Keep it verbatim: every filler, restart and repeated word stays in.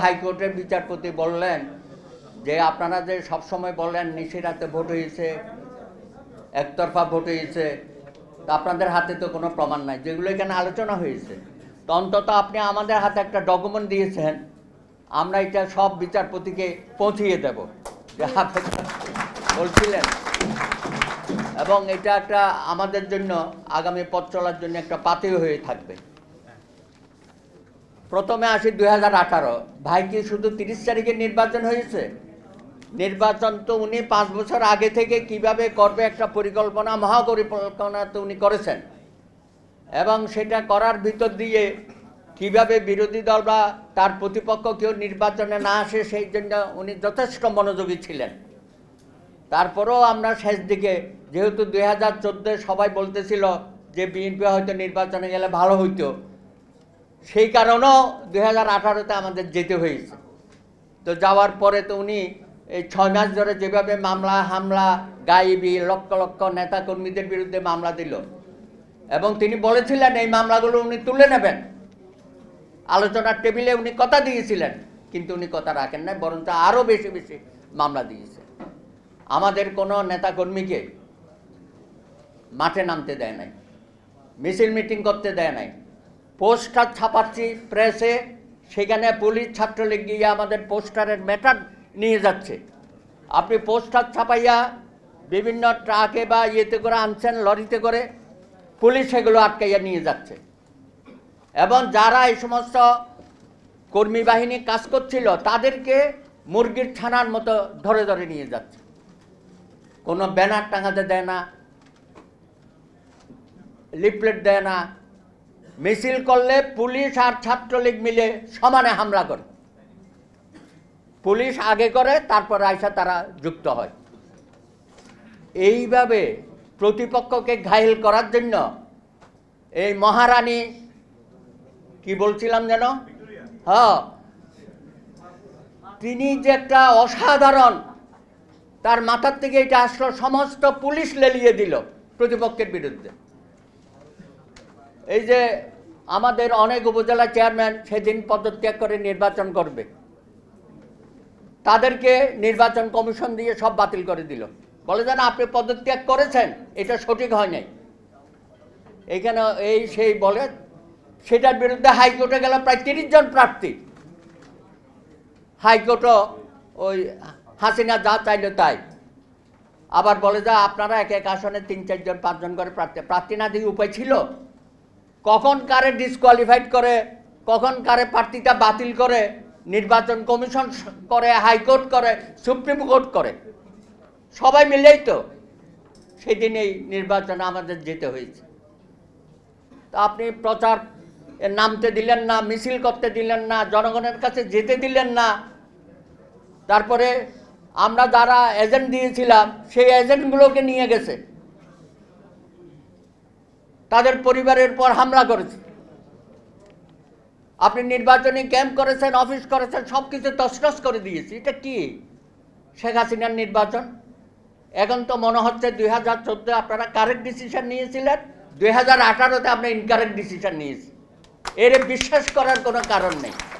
হাইকোর্টের বিচারপতি বললেন যে আপনারা যে সবসময় বললেন নিশিরাতে ভোট হয়েছে, একতরফা ভোট হয়েছে, তো আপনাদের হাতে তো কোনো প্রমাণ নাই, যেগুলো এখানে আলোচনা হয়েছে। তো অন্তত আপনি আমাদের হাতে একটা ডকুমেন্ট দিয়েছেন, আমরা এটা সব বিচারপতিকে পৌঁছিয়ে দেব যে বলছিলেন, এবং এটা একটা আমাদের জন্য আগামী পথ চলার জন্য একটা পাথেয় হয়ে থাকবে। প্রথমে আসি দুই হাজার আঠারো ভাই কি শুধু তিরিশ তারিখে নির্বাচন হয়েছে? নির্বাচন তো উনি পাঁচ বছর আগে থেকে কিভাবে করবে একটা পরিকল্পনা, মহাপরিকল্পনা তো উনি করেছেন, এবং সেটা করার ভিতর দিয়ে কিভাবে বিরোধী দল বা তার প্রতিপক্ষ কেউ নির্বাচনে না আসে সেই জন্য উনি যথেষ্ট মনোযোগী ছিলেন। তারপরেও আমরা শেষ দিকে যেহেতু দুই হাজার চোদ্দোয় সবাই বলতেছিল যে বিএনপি হয়তো নির্বাচনে গেলে ভালো হইতো, সেই কারণেও দুই হাজার আঠারোতে আমাদের যেতে হয়েছে। তো যাওয়ার পরে তো উনি এই ছয় মাস ধরে যেভাবে মামলা হামলা গায়েবী লক্ষ লক্ষ নেতাকর্মীদের বিরুদ্ধে মামলা দিল, এবং তিনি বলেছিলেন এই মামলাগুলো উনি তুলে নেবেন, আলোচনার টেবিলে উনি কথা দিয়েছিলেন, কিন্তু উনি কথা রাখেন না, বরঞ্চ আরও বেশি বেশি মামলা দিয়েছে। আমাদের কোনো নেতাকর্মীকে মাঠে নামতে দেয় নাই, মিছিল মিটিং করতে দেয় নাই, পোস্টার ছাপাচ্ছি প্রেসে, সেখানে পুলিশ ছাত্রলীগ গিয়ে আমাদের পোস্টারের ম্যাটার নিয়ে যাচ্ছে। আপনি পোস্টার ছাপাইয়া বিভিন্ন ট্রাকে বা ইয়েতে করে আনছেন, লরিতে করে, পুলিশ সেগুলো আটকাইয়া নিয়ে যাচ্ছে, এবং যারা এই সমস্ত কর্মী বাহিনী কাজ করছিল তাদেরকে মুরগির ছানার মতো ধরে ধরে নিয়ে যাচ্ছে। কোনো ব্যানার টাঙাতে দেয় না, লিফলেট দেয় না, মিছিল করলে পুলিশ আর ছাত্রলীগ মিলে সমানে হামলা করে, পুলিশ আগে করে তারপর আইসা তারা যুক্ত হয়। এইভাবে প্রতিপক্ষকে ঘায়েল করার জন্য এই মহারানী কি বলছিলাম যেন, হ্যাঁ, তিনি যে একটা অসাধারণ, তার মাথার থেকে এটা আসলো, সমস্ত পুলিশ লেলিয়ে দিল প্রতিপক্ষের বিরুদ্ধে। এই যে আমাদের অনেক উপজেলা চেয়ারম্যান সেদিন পদত্যাগ করে নির্বাচন করবে, তাদেরকে নির্বাচন কমিশন দিয়ে সব বাতিল করে দিল, বলে যেন আপনি পদত্যাগ করেছেন, এটা সঠিক হয় নাই, এখানে এই সেই বলে। সেটার বিরুদ্ধে হাইকোর্টে গেল প্রায় তিরিশ জন প্রার্থী, হাইকোর্টও ওই হাসিনা যা চাইল তাই। আবার বলে যা আপনারা এক এক আসনে তিন চারজন পাঁচজন করে প্রার্থী প্রার্থী না দিয়ে উপায় ছিল? কখন কারে ডিসকোয়ালিফাইড করে, কখন কারে প্রার্থীটা বাতিল করে, নির্বাচন কমিশন করে, হাইকোর্ট করে, সুপ্রিম কোর্ট করে, সবাই মিলেই তো সেদিন এই নির্বাচনে আমাদের যেতে হয়েছে। তা আপনি প্রচার নামতে দিলেন না, মিছিল করতে দিলেন না, জনগণের কাছে যেতে দিলেন না। তারপরে আমরা যারা এজেন্ট দিয়েছিলাম সেই এজেন্টগুলোকে নিয়ে গেছে, তাদের পরিবারের পর হামলা করেছে। আপনি নির্বাচনী ক্যাম্প করেছেন, অফিস করেছেন, সব কিছু তছনছ করে দিয়েছি। এটা কি শেখ হাসিনার নির্বাচন? এখন তো মনে হচ্ছে দুই হাজার চোদ্দো আপনারা কারেক্ট ডিসিশন নিয়েছিলেন, দুই হাজার আঠারোতে আমরা ইনকারেক্ট ডিসিশন নিয়েছি। এর বিশ্বাস করার কোনো কারণ নেই।